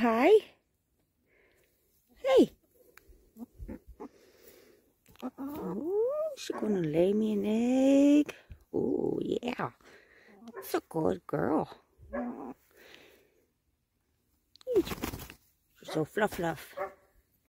pie? Hey. Oh, she's gonna lay me an egg. Oh, yeah. That's a good girl. You're so fluff.